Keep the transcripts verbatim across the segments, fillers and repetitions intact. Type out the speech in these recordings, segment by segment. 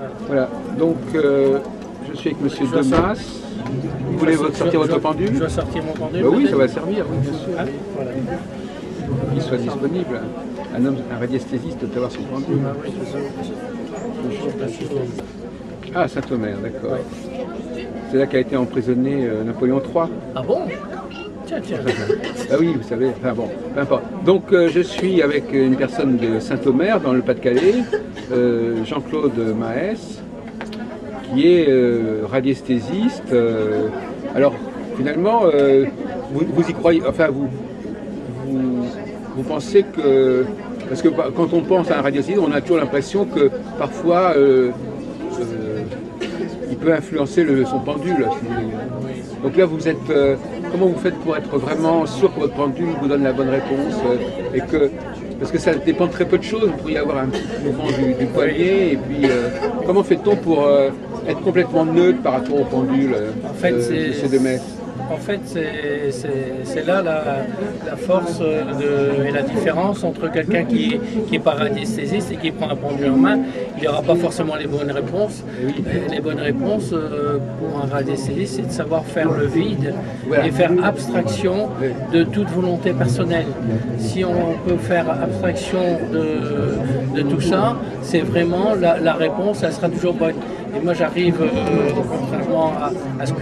Voilà, donc euh, je suis avec Monsieur Demas. Vous voulez je, sortir je, votre pendule? Je dois sortir mon pendule. Bah oui, ça va servir, oui, bien sûr. Ah, voilà. Qu'il soit disponible. Un homme, un radiesthésiste doit avoir son pendule. Ah, oui, je Ah, Saint-Omer, d'accord. Ouais. C'est là qu'a été emprisonné euh, Napoléon trois. Ah bon? Tiens, tiens. Ah oui, vous savez, enfin bon, peu importe. Donc euh, je suis avec une personne de Saint-Omer, dans le Pas-de-Calais, euh, Jean-Claude Maes, qui est euh, radiesthésiste. Euh, alors, finalement, euh, vous, vous y croyez, enfin, vous, vous, vous pensez que... Parce que quand on pense à un radiesthésiste, on a toujours l'impression que parfois, euh, euh, il peut influencer le, son pendule. Donc là, vous êtes... Euh, comment vous faites pour être vraiment sûr que votre pendule vous donne la bonne réponse euh, et que... Parce que ça dépend de très peu de choses, vous pourriez avoir un petit mouvement du, du poignet, et puis euh, comment fait-on pour euh, être complètement neutre par rapport au pendule euh, en fait, de, c'est, de ces deux mètres? En fait, c'est là la, la force de, et la différence entre quelqu'un qui n'est pas radiesthésiste et qui prend un pendule en main. Il n'aura pas forcément les bonnes réponses. Oui. Les bonnes réponses euh, pour un radiesthésiste, c'est de savoir faire le vide, voilà, et faire abstraction de toute volonté personnelle. Si on peut faire abstraction de, de tout ça, c'est vraiment la, la réponse, elle sera toujours bonne. Et moi j'arrive, euh, contrairement à, à ce que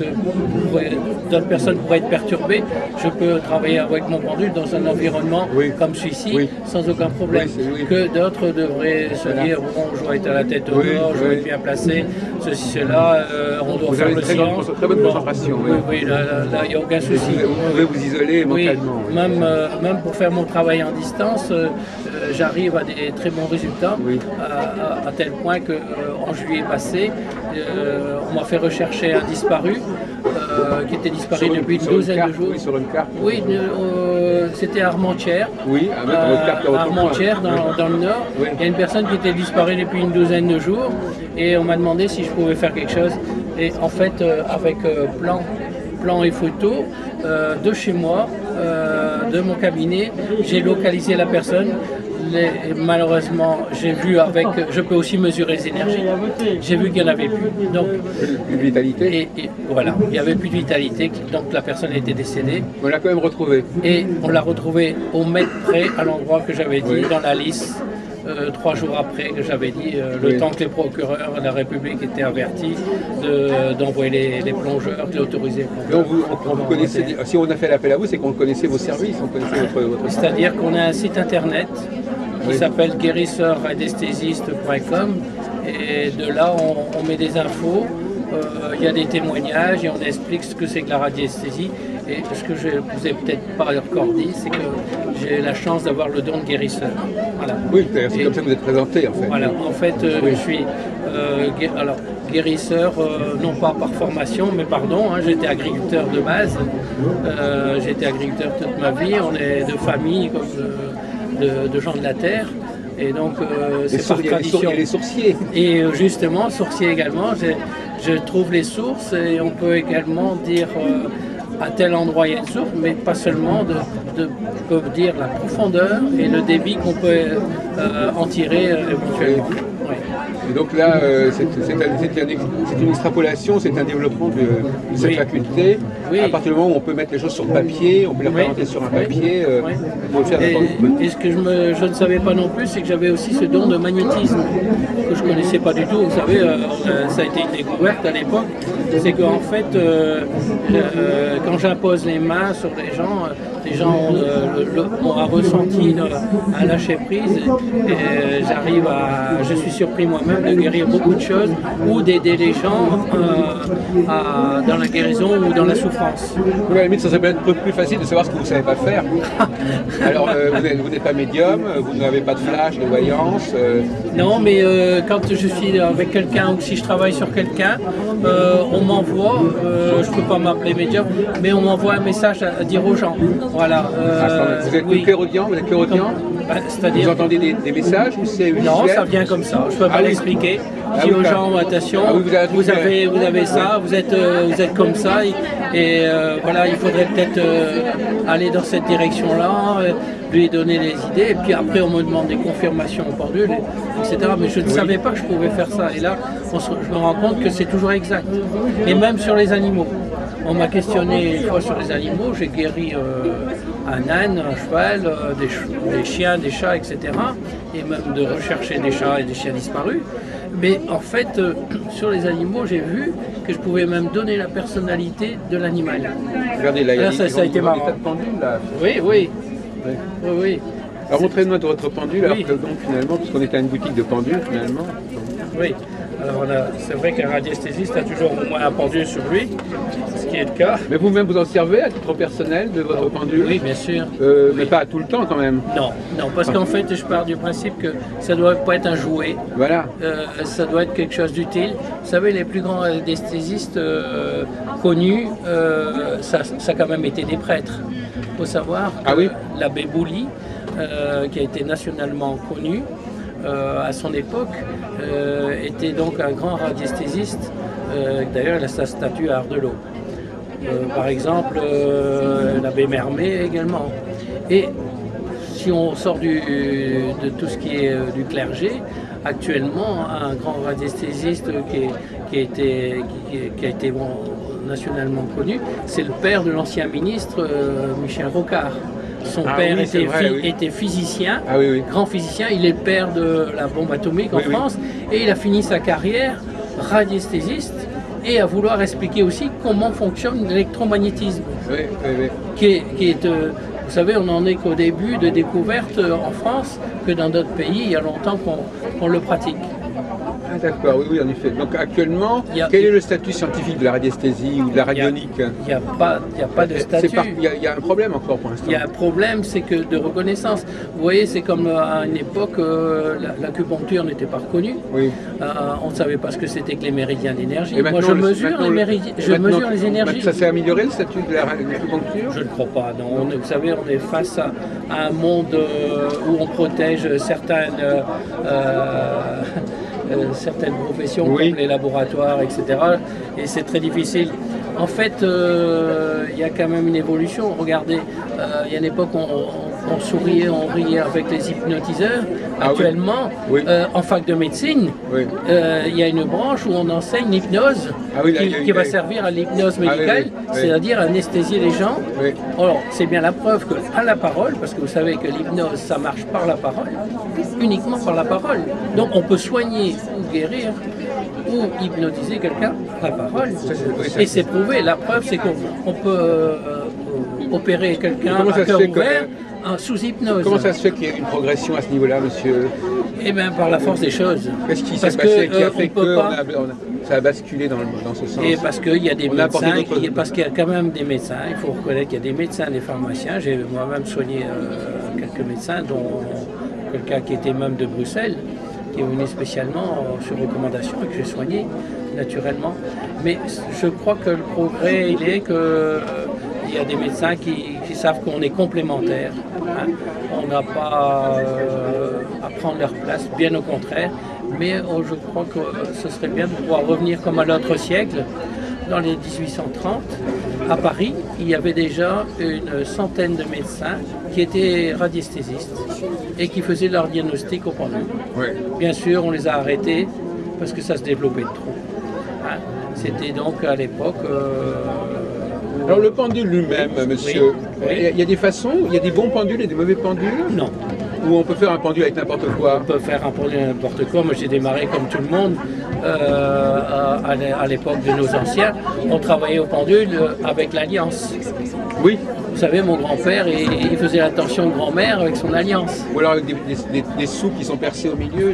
d'autres personnes pourraient être perturbées, je peux travailler avec mon pendule dans un environnement, oui, comme celui-ci, oui, sans aucun problème. Oui, oui. Que d'autres devraient se voilà. dire, bon, je dois être à la tête au oui, nord, je dois être bien placé, ceci, cela, euh, on doit vous faire le silence. Très bonne concentration. Oui, oui, là, il n'y a aucun souci. Vous pouvez vous isoler mentalement. Oui, même, euh, même pour faire mon travail en distance, euh, j'arrive à des très bons résultats, oui, à, à, à tel point qu'en euh, juillet passé, Euh, on m'a fait rechercher un disparu euh, qui était disparu sur depuis une, une douzaine carte, de jours. Oui, sur une carte. Oui, euh, c'était à Armentières. Oui, à mettre votre carte à Armentières, dans, oui, dans le nord. Oui. Il y a une personne qui était disparue depuis une douzaine de jours et on m'a demandé si je pouvais faire quelque chose. Et en fait, euh, avec euh, plan, plan et photo euh, de chez moi, euh, de mon cabinet, j'ai localisé la personne. Les, malheureusement, j'ai vu avec, je peux aussi mesurer les énergies, j'ai vu qu'il n'y en avait plus. Donc, plus de vitalité. Et, et voilà, il n'y avait plus de vitalité, donc la personne était décédée. On l'a quand même retrouvée. Et on l'a retrouvée au mètre près, à l'endroit que j'avais dit, oui, dans la liste, euh, trois jours après que j'avais dit, euh, le oui, temps que les procureurs de la République étaient avertis d'envoyer de, les, les plongeurs, de l'autoriser. Donc vous, on, vous connaissez, si on a fait l'appel à vous, c'est qu'on connaissait vos services, on connaissait votre, votre C'est-à-dire qu'on a un site internet qui, oui, s'appelle guérisseur radiesthésiste point com et de là on, on met des infos, euh, il y a des témoignages et on explique ce que c'est que la radiesthésie. Et ce que je ne vous ai peut-être pas encore dit, c'est que j'ai la chance d'avoir le don de guérisseur. Voilà. Oui, c'est comme ça que vous êtes présenté en fait. Voilà, en fait euh, oui, je suis euh, gué alors, guérisseur, euh, non pas par formation, mais pardon, hein, j'étais agriculteur de base. Euh, j'étais agriculteur toute ma vie, on est de famille comme de, de, de gens de la terre. Et donc, euh, c'est par tradition. Les sourciers. Et euh, justement, sourciers également, je trouve les sources et on peut également dire euh, à tel endroit il y a une source, mais pas seulement de, de je peux dire la profondeur et le débit qu'on peut euh, en tirer euh, éventuellement. Ouais. Et donc là, euh, c'est une extrapolation, c'est un développement de, de cette, oui, faculté. Oui. À partir du moment où on peut mettre les choses sur le papier, on peut les présenter, oui, sur un papier, euh, oui, on peut le faire et, et ce que je, me, je ne savais pas non plus, c'est que j'avais aussi ce don de magnétisme, que je ne connaissais pas du tout. Vous savez, euh, ça a été une découverte à l'époque. C'est qu'en fait, euh, euh, quand j'impose les mains sur les gens, euh, les gens ont, euh, le, ont ressenti un lâcher prise et, et j'arrive à, je suis surpris moi-même de guérir beaucoup de choses ou d'aider les gens euh, à, dans la guérison ou dans la souffrance. À la limite, ça serait peut-être plus facile de savoir ce que vous ne savez pas faire. Alors, euh, vous n'êtes pas médium, vous n'avez pas de flash, de voyance. Euh... Non, mais euh, quand je suis avec quelqu'un ou si je travaille sur quelqu'un, euh, on m'envoie, euh, je ne peux pas m'appeler médium, mais on m'envoie un message à, à dire aux gens. Voilà. Euh, vous êtes oui. clairaudient, vous êtes clairaudient. Bah, c'est-à-dire vous entendez des, des messages ou c'est non, ça vient comme ça. Je ne peux pas ah, l'expliquer. Ah, Je dis oui, aux bah, gens, attention, ah, oui, vous, avez vous, avez, vous avez ça, vous êtes, euh, vous êtes comme ça, et, et euh, voilà, il faudrait peut-être euh, aller dans cette direction-là, euh, lui donner les idées, et puis après on me demande des confirmations au pendule, et cetera. Mais je ne oui. savais pas que je pouvais faire ça. Et là, on se, je me rends compte que c'est toujours exact. Et même sur les animaux. On m'a questionné une fois sur les animaux, j'ai guéri euh, un âne, un cheval, euh, des, ch des chiens, des chats, et cetera. Et même de rechercher des chats et des chiens disparus. Mais en fait, euh, sur les animaux, j'ai vu que je pouvais même donner la personnalité de l'animal. Regardez là, il y a ça, ça a été marrant. Des tas de pendules, là. Oui, oui. oui. oui, oui. Alors montrez-moi votre pendule, oui. alors que donc finalement, puisqu'on était à une boutique de pendules finalement. Oui. Alors c'est vrai qu'un radiesthésiste a toujours au moins un pendule sur lui, ce qui est le cas. Mais vous-même vous en servez à titre personnel de votre oh, pendule? Oui, bien sûr. Euh, oui. Mais pas tout le temps quand même? Non, non, parce qu'en fait je pars du principe que ça ne doit pas être un jouet. Voilà. Euh, ça doit être quelque chose d'utile. Vous savez, les plus grands radiesthésistes euh, connus, euh, ça, ça a quand même été des prêtres. Il faut savoir que ah, oui. l'abbé Bouli, euh, qui a été nationalement connu, Euh, à son époque, euh, était donc un grand radiesthésiste. Euh, D'ailleurs, il a sa statue à Ardelot. Euh, par exemple, euh, l'abbé Mermet également. Et si on sort du, de tout ce qui est euh, du clergé, actuellement, un grand radiesthésiste qui, est, qui, a été, qui, qui a été bon, nationalement connu, c'est le père de l'ancien ministre euh, Michel Rocard. Son ah, père oui, était, vrai, oui. était physicien, ah, oui, oui. grand physicien, il est le père de la bombe atomique en oui, France, oui. et il a fini sa carrière radiesthésiste et à vouloir expliquer aussi comment fonctionne l'électromagnétisme. Oui, oui, oui. Qui est, qui est euh, vous savez, on n'en est qu'au début de découverte en France, que dans d'autres pays, il y a longtemps qu'on qu'on le pratique. Ah, d'accord, oui, oui, en effet. Donc actuellement, a, quel est le statut scientifique de la radiesthésie ou de la radionique? Il n'y a, a, a pas de statut. Il y, y a un problème encore pour l'instant. Il y a un problème, c'est que de reconnaissance. Vous voyez, c'est comme à une époque, euh, l'acupuncture n'était pas reconnue. Oui. Euh, on ne savait pas ce que c'était que les méridiens d'énergie. Moi, je mesure les méridien, je mesure les énergies. Ça s'est amélioré le statut de l'acupuncture? Je ne crois pas, non. On, vous savez, on est face à, à un monde euh, où on protège certaines... Euh, Euh, certaines professions oui. comme les laboratoires, et cetera. Et c'est très difficile. En fait, il euh, y a quand même une évolution. Regardez, il euh, y a une époque où on, on, on souriait, on riait avec les hypnotiseurs. Ah, actuellement, oui. Oui. Euh, en fac de médecine, il oui. euh, y a une branche où on enseigne l'hypnose ah, oui, qui, qui va servir à l'hypnose médicale, ah, oui, oui. c'est-à-dire anesthésier les gens. Oui. Alors, c'est bien la preuve qu'à la parole, parce que vous savez que l'hypnose, ça marche par la parole, uniquement par la parole. Donc, on peut soigner ou guérir ou hypnotiser quelqu'un par la parole. Ça, oui, et c'est prouvé. La preuve, c'est qu'on peut euh, opérer quelqu'un à cœur ouvert que, sous hypnose. Comment ça se fait qu'il y ait une progression à ce niveau-là, monsieur? Eh bien, par la force des choses. Qu'est-ce qui s'est passé qui a fait que pas... on a, on a, ça a basculé dans, dans ce sens? Et parce qu'il y a des on médecins, qui, parce qu'il y a quand même des médecins, il faut reconnaître qu'il y a des médecins, des pharmaciens. J'ai moi-même soigné euh, quelques médecins, dont quelqu'un qui était même de Bruxelles, qui est venu spécialement euh, sur recommandation et que j'ai soigné naturellement. Mais je crois que le progrès, il est que euh, il y a des médecins qui, qui savent qu'on est complémentaires. Hein. On n'a pas euh, à prendre leur place, bien au contraire. Mais oh, je crois que ce serait bien de pouvoir revenir comme à l'autre siècle. Dans les mille huit cent trente, à Paris, il y avait déjà une centaine de médecins qui étaient radiesthésistes et qui faisaient leur diagnostic au pendule. Oui. Bien sûr, on les a arrêtés parce que ça se développait trop. Hein. C'était donc à l'époque... Euh, Alors le pendule lui-même, monsieur, oui. Oui. Il y a des façons, il y a des bons pendules et des mauvais pendules? Non. Ou on peut faire un pendule avec n'importe quoi? On peut faire un pendule avec n'importe quoi. Moi j'ai démarré comme tout le monde euh, à, à l'époque de nos anciens. On travaillait au pendule avec l'alliance. Oui. Vous savez, mon grand-père, il, il faisait l'attention de grand-mère avec son alliance. Ou alors avec des, des, des sous qui sont percés au milieu.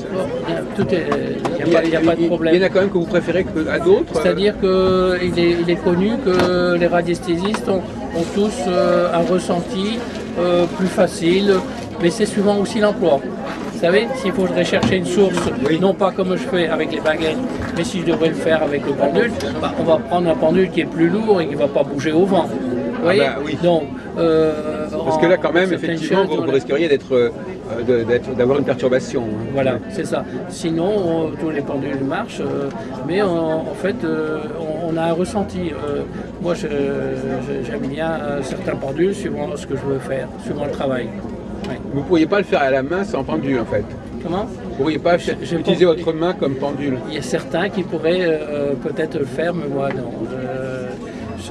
Tout est, il n'y a, a, a pas de problème. Il y en a quand même que vous préférez à d'autres? C'est-à-dire qu'il est, il est connu que les radiesthésistes ont, ont tous euh, un ressenti euh, plus facile, mais c'est souvent aussi l'emploi. Vous savez, s'il faudrait chercher une source, oui. non pas comme je fais avec les baguettes, mais si je devrais le faire avec le pendule, bah, on va prendre un pendule qui est plus lourd et qui ne va pas bouger au vent. Vous voyez, Ah bah, oui. donc, euh, Parce que là, quand même, certaines effectivement, choses, vous, vous risqueriez d'être, euh, de- d'être- d'avoir une perturbation. Hein. Voilà, Ouais. c'est ça. Sinon, on- tous les pendules marchent, euh, mais en, en fait, euh, on, on a un ressenti. Euh, moi, je- je- j'aime bien euh, certains pendules suivant ce que je veux faire, suivant le travail. Ouais. Vous ne pourriez pas le faire à la main sans pendule, en fait. Comment? Vous ne pourriez pas Je- je utiliser pense- votre main comme pendule. Il y a certains qui pourraient euh, peut-être le faire, mais moi, non. Je, je,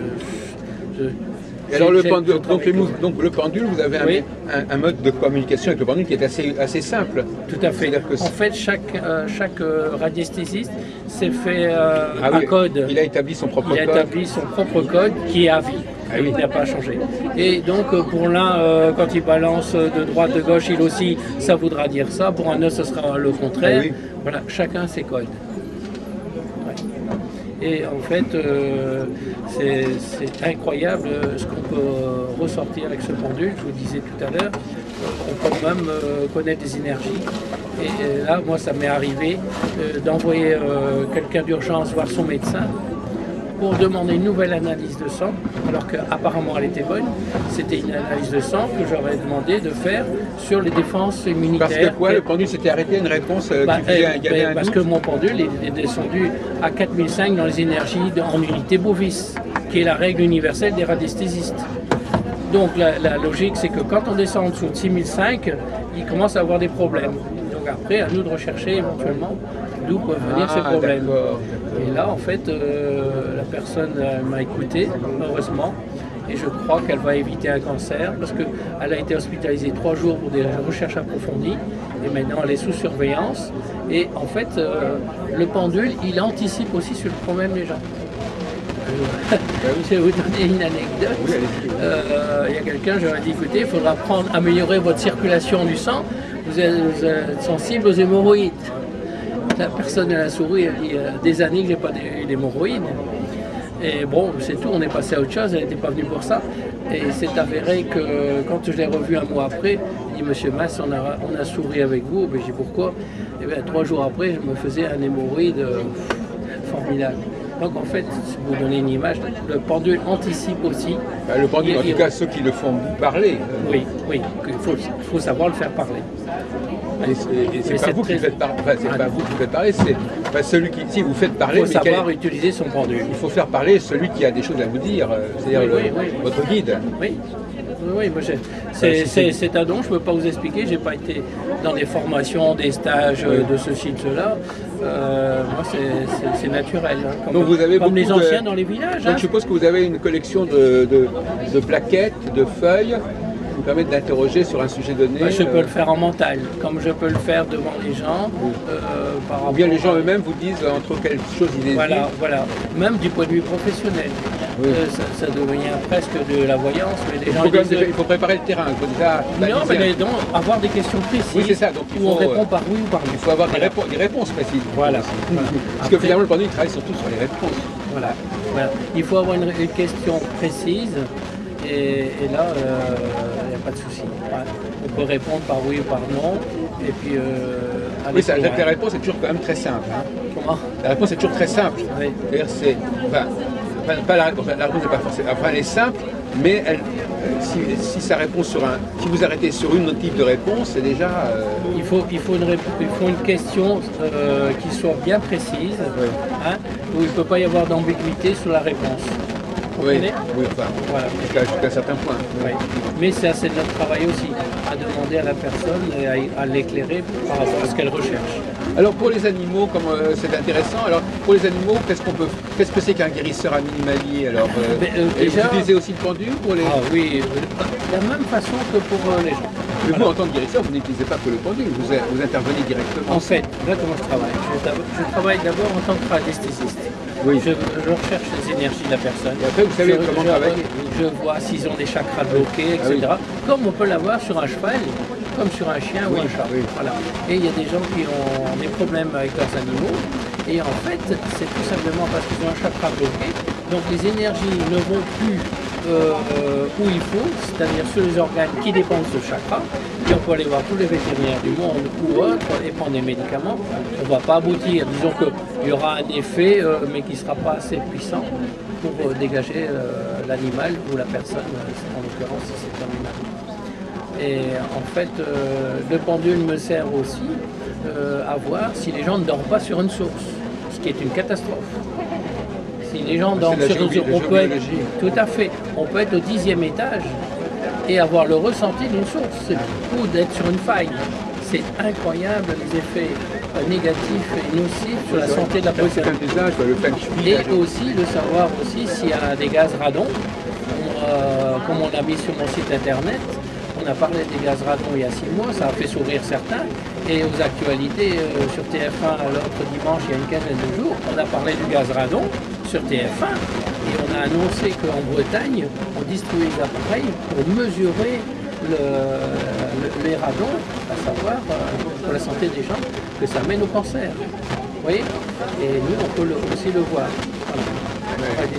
je- Et alors le j'ai- pendule, je donc, travaille les comme- mous- donc le pendule, vous avez un, Oui. un- un mode de communication avec le pendule qui est assez, assez simple. Tout à fait. C'est-à-dire que En fait, chaque, euh, chaque euh, radiesthésiste s'est fait euh, Ah un oui, code. il a établi son propre Il a code. établi son propre code qui est à vie. Ah oui. Il n'a pas changé. Et donc euh, pour l'un, euh, quand il balance de droite, de gauche, il aussi, ça voudra dire ça. Pour un autre, ce sera le contraire. Ah oui. Voilà, chacun ses codes. Ouais. Et en fait, euh, c'est c'est incroyable euh, ce qu'on peut euh, ressortir avec ce pendule. Je vous disais tout à l'heure, euh, on peut même euh, connaître des énergies. Et euh, là, moi, ça m'est arrivé euh, d'envoyer euh, quelqu'un d'urgence voir son médecin pour demander une nouvelle analyse de sang, alors qu'apparemment elle était bonne. C'était une analyse de sang que j'aurais demandé de faire sur les défenses immunitaires. Parce que quoi, le pendule s'était arrêté à une réponse euh, Bah, qui faisait, euh, il y avait bah, un parce doute. que mon pendule il est descendu à quatre mille cinq dans les énergies de- en unité Bovis, qui est la règle universelle des radiesthésistes. Donc la, la logique, c'est que quand on descend en dessous de six mille cinq, il commence à avoir des problèmes. Donc après, à nous de rechercher éventuellement d'où peuvent venir ces Ah, problèmes. d'accord. Et là, en fait, euh, la personne euh, m'a écouté, heureusement, et je crois qu'elle va éviter un cancer parce qu'elle a été hospitalisée trois jours pour des recherches approfondies, et maintenant elle est sous surveillance. Et en fait, euh, le pendule, il anticipe aussi sur le problème des gens. Euh, je vais vous donner une anecdote. Oui, allez-y. Euh, il y a quelqu'un, je lui ai dit, écoutez, il faudra prendre, améliorer votre circulation du sang, vous êtes, vous êtes sensible aux hémorroïdes. La personne à la souris, elle dit, euh, des années que je n'ai pas eu d'hémorroïdes. Et bon, c'est tout, on est passé à autre chose, elle n'était pas venue pour ça. Et c'est avéré que quand je l'ai revu un mois après, il dit, Monsieur Mass, on a, on a souri avec vous. Ben, j'ai dit, pourquoi? Et bien, trois jours après, je me faisais un hémorroïde euh, formidable. Donc en fait, si vous donnez une image, le pendule anticipe aussi. Bah, le pendule, Il- en il- tout cas, ceux qui le font parler. euh, Oui, oui, il faut, il faut savoir le faire parler. Et c'est et Mais c'est pas c'est vous qui très- faites parler. Enfin, c'est Ah, pas non. vous qui faites parler, c'est enfin, celui qui. Si vous faites parler, Il faut mais quel- savoir utiliser son pendule. il faut faire parler celui qui a des choses à vous dire, euh, c'est-à-dire Oui, le- oui, oui. votre guide. Oui, oui, oui, moi, j'ai- c'est si c'est- c'est- c'est un don, je ne peux pas vous expliquer, je n'ai pas été dans des formations, des stages euh, de ceci, de cela. Euh, moi, c'est- c'est c'est naturel, hein, comme, Donc vous avez comme les beaucoup de- anciens dans les villages. Donc hein. je suppose que vous avez une collection de, de, de plaquettes, de feuilles qui vous permettent d'interroger sur un sujet donné. Moi, je peux euh, le faire en mental, comme je peux le faire devant les gens. euh, par Ou bien rapport les gens à- eux-mêmes vous disent entre quelles choses ils hésitent. Voilà, voilà. Même du point de vue professionnel. Oui. Euh, ça, ça devient presque de la voyance, mais les Il gens faut, quand même disent... déjà- il faut préparer le terrain. Il faut déjà Non, baliser mais un- les- donc, avoir des questions précises Oui, c'est ça, donc il où on faut, répond euh, par oui ou par non. Il faut avoir des, Voilà. répo- des réponses précises. Voilà. Aussi. Voilà. Parce que Après- finalement, le pendule il travaille surtout sur les réponses. Voilà, voilà. Il faut avoir une, une question précise et, et là, il n'y a pas de souci. Voilà. On peut répondre par oui ou par non et puis euh, aller Oui, ça, plus la loin. réponse est toujours quand même très simple. hein. Comment? La réponse est toujours très simple. Oui. C'est-à-dire, c'est. Enfin, enfin, pas la réponse, la réponse n'est pas forcément. Enfin, elle est simple, mais elle, euh, si, si ça répond sur un. Si vous arrêtez sur une autre type de réponse, c'est déjà. euh, Il faut, il, faut une, rép- il faut une question euh, qui soit bien précise, Oui. hein, où il ne peut pas y avoir d'ambiguïté sur la réponse. Vous oui, comprenez? oui, enfin, Voilà. jusqu'à jusqu'à un certain point. Oui. Mais ça, c'est notre travail aussi, à demander à la personne et à, à l'éclairer par rapport à ce qu'elle recherche. Alors pour les animaux, comme euh, c'est intéressant, alors pour les animaux, qu'est-ce qu'on peut, qu'est-ce que c'est qu'un guérisseur animalier alors euh, Mais, euh, et déjà- vous utilisez aussi le pendule pour les. Ah oui, euh, de la même façon que pour euh, les gens. Mais vous, en tant que guérisseur, vous n'utilisez pas que le pendule, vous, vous intervenez directement. En fait, là comment je travaille Je, tab- je travaille d'abord en tant que anesthésiste. Oui. Je, je recherche les énergies de la personne. Et après, vous savez je, comment je- travailler. Je vois s'ils ont des chakras bloqués, et Ah oui. cetera. Comme on peut l'avoir sur un cheval, comme sur un chien Oui, ou un chat. oui. Voilà. Et il y a des gens qui ont des problèmes avec leurs animaux. Et en fait, c'est tout simplement parce qu'ils ont un chakra bloqué. Donc les énergies ne vont plus euh, où il faut, c'est-à-dire sur les organes qui dépendent de ce chakra. Et on peut aller voir tous les vétérinaires du monde ou autres et prendre des médicaments. On ne va pas aboutir. Disons qu'il y aura un effet, euh, mais qui ne sera pas assez puissant pour euh, dégager euh, l'animal ou la personne, en l'occurrence si c'est un animal. Et en fait, euh, le pendule me sert aussi euh, à voir si les gens ne dorment pas sur une source, ce qui est une catastrophe. Si les gens dorment sur une source, on peut être, tout à fait, on peut être au dixième étage et avoir le ressenti d'une source, ou d'être sur une faille. C'est incroyable les effets euh, négatifs et nocifs sur la santé de la personne. Et aussi de savoir aussi s'il y a des gaz radon, euh, comme on l'a mis sur mon site internet. On a parlé des gaz radon il y a six mois, ça a fait sourire certains. Et aux actualités, euh, sur T F un, l'autre dimanche, il y a une quinzaine de jours, on a parlé du gaz radon sur T F un. Et on a annoncé qu'en Bretagne, on distribuait des appareils pour mesurer le, le, les radons, à savoir euh, pour la santé des gens, que ça mène au cancer. Vous voyez? Et nous, on peut le, aussi le voir. Voilà.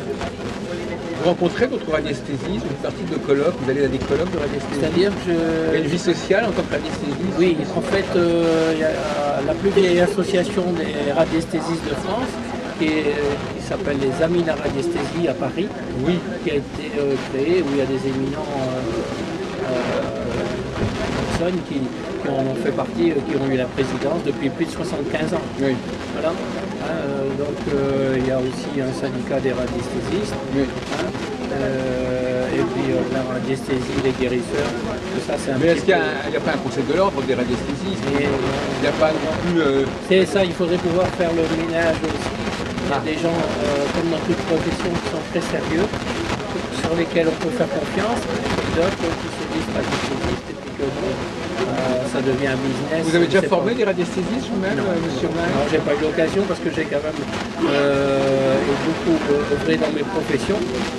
Vous rencontrez d'autres radiesthésistes, une partie de colloques, vous allez à des colloques de radiesthésie? C'est-à-dire que je... Il y a une vie sociale en tant que radiesthésiste? Oui, en fait, euh, il y a la plus vieille association des radiesthésistes de France, qui, qui s'appelle les Amis de la radiesthésie à Paris, oui. Qui a été euh, créée, où il y a des éminents euh, euh, personnes qui, qui en ont fait partie, euh, qui ont eu la présidence depuis plus de soixante-quinze ans. Oui. Voilà. Euh, donc euh, il y a aussi un syndicat des radiesthésistes, oui. hein, euh, et puis euh, la radiesthésie, les guérisseurs, tout ça c'est un Mais est-ce qu'il n'y a, a pas un conseil de l'ordre des radiesthésistes? Il n'y a pas non plus... Euh... C'est ça, il faudrait pouvoir faire le ménage aussi. Il y a ah. des gens, euh, comme dans toute profession, qui sont très sérieux, sur lesquels on peut faire confiance, et d'autres qui se disent radiesthésistes, et puis que euh, ça devient un business. Vous avez déjà formé pas. des radiesthésistes vous-même, euh, monsieur Maire? Non, j'ai pas eu l'occasion parce que j'ai quand même euh, beaucoup œuvré dans mes professions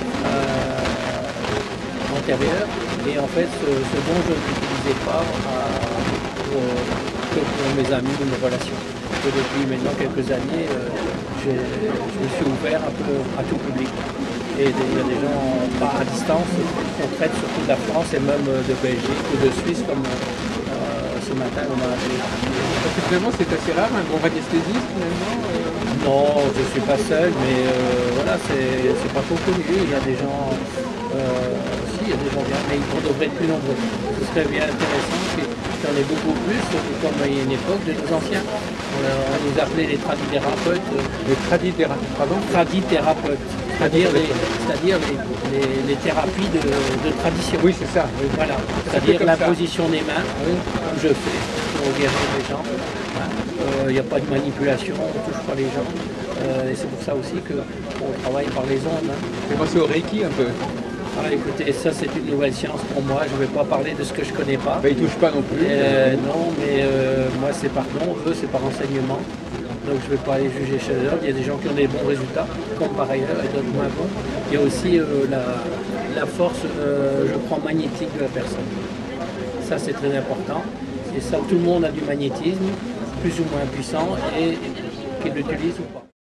euh, antérieures. Et en fait, ce, ce dont je n'utilisais pas euh, pour, que pour mes amis ou mes relations. Que depuis maintenant quelques années, euh, je me suis ouvert un peu à tout public. Et il y a des gens pas à distance qu'on traite surtout de la France et même de Belgique ou de Suisse comme euh, ce matin on a appelé. Parce que finalement c'est assez rare un bon radiesthésiste finalement euh... Non, je ne suis pas seul, mais euh, voilà, c'est pas trop connu. Il y a des gens, euh, si, il y a des gens bien, mais on devrait être plus nombreux. Ce serait bien intéressant qu'il y en ait beaucoup plus, comme il y a une époque de nos anciens. On, on nous appelait les tradithérapeutes. Les tradithérapeutes, pardon Tradithérapeutes. C'est-à-dire les, c'est-à-dire les, les, les thérapies de, de tradition. Oui, c'est ça. Oui. Voilà. C'est-à-dire l'imposition des mains, oui. Comme je fais pour guérir les gens. Il n'y euh, a pas de manipulation, on ne touche pas les gens. Euh, et c'est pour ça aussi qu'on travaille par les ondes. Hein. C'est pensé au Reiki un peu. Ah, écoutez, ça c'est une nouvelle science pour moi. Je ne vais pas parler de ce que je ne connais pas. Ben, ils ne touchent pas non plus. Euh, non, mais euh, moi c'est par don, eux c'est par enseignement. Donc je ne vais pas aller juger chez eux. Il y a des gens qui ont des bons résultats, comme par ailleurs, et d'autres moins bons. Il y a aussi euh, la, la force, euh, je prends, magnétique de la personne. Ça c'est très important. Et ça, tout le monde a du magnétisme, plus ou moins puissant, et qu'il l'utilise ou pas.